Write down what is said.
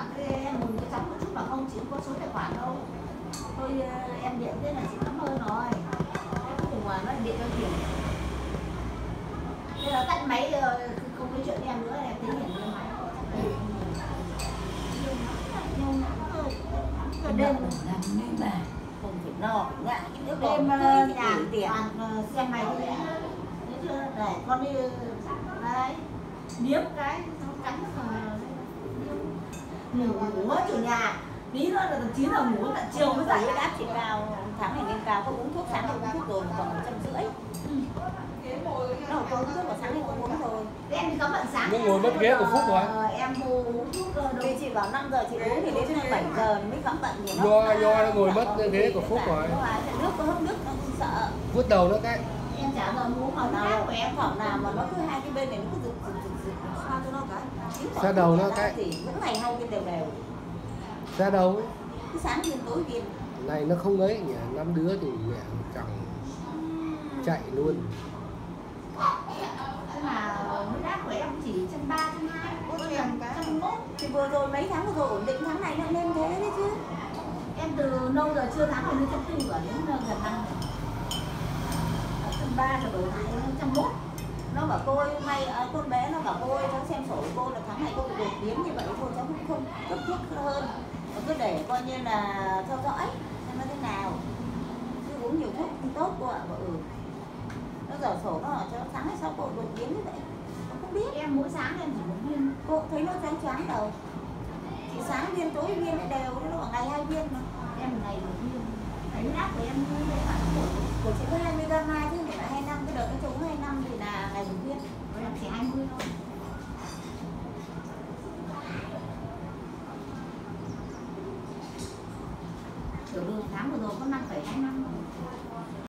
khoản thế em mừng cho cháu một chút mà không, chị không có số tài khoản đâu. Thôi em điện thế là chị cảm ơn rồi. Em cuối cùng nó điện cho tiền. Thế là tắt máy không nói chuyện với em nữa, em tính hiện lên máy. Đêm làm nên bà không phải lo phải ngại cái nước đêm nhà tiền xem mày đi để con đi đấy miếng cái nó cắn ngủ hết ở nhà tí nữa là 9 giờ ngủ tận chiều mới dậy. Huyết áp chị cao, tháng này lên cao, có uống thuốc sáng thì uống thuốc rồi còn 150. Nó có uống thuốc vào sáng thì không uống rồi. Thế em đi có bận sáng. Nó ngồi mất ghế của Phúc rồi. Em uống thuốc đâu. Vì chị bảo 5 giờ chị uống thì đến 7 giờ mới khám bệnh thì nó. Do nó ngồi mất ghế của Phúc rồi. Nước có hấp nước nó không sợ. Vuốt đầu nó cái. Em chả giờ uống mà Nào em khoảng nào mà nó cứ hai cái bên này nó cứ rực xoa cho nó cái. Xoa đầu nó cái. Thì mỗi ngày hai bên đều đều. Ra đầu ấy. Cứ sáng viên tối viên. Này nó không ấy nhỉ, 5 đứa thì mẹ chồng chạy luôn. Thế mà huyết áp của em chỉ 130, 120, 101. Thì vừa rồi mấy tháng vừa rồi ổn định, tháng này nó lên thế đấy chứ. Em từ lâu giờ chưa tháng này lên 140 rồi, đến gần năm. 130 rồi đổ lại 101. Nó bảo cô ơi, hôm nay con bé nó bảo cô ơi cháu xem sổ của cô là tháng này cô bị đột biến như vậy thôi, cháu cũng không cấp thiết hơn. Cứ để coi như là theo dõi xem nó thế nào. Cứ uống nhiều thuốc không tốt cô ạ. Nó dở sổ nó bảo cho sáng hay sau cô đột biến như vậy. Nó không biết. Em mỗi sáng em chỉ một viên. Cô thấy nó choáng choáng đầu. Thì sáng viên tối viên lại đều, nó bảo ngày 2 viên mà. Em ngày một viên. Cái huyết áp của em như thế là Của chị có 20 gram mai chứ phải là 25, cái đợt nó trúng 25 thì là ngày một viên. em chỉ 20 thôi. Tiểu đường tháng vừa rồi có 5,25.